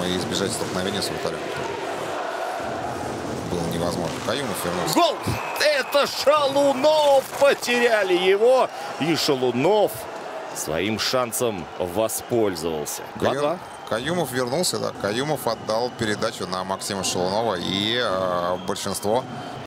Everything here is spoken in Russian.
и избежать столкновения с вратарем было невозможно. Каюмов вернулся. Гол! Это Шалунов! Потеряли его. И Шалунов своим шансом воспользовался. 2-2. Каюмов вернулся, да. Каюмов отдал передачу на Максима Шалунова, и большинство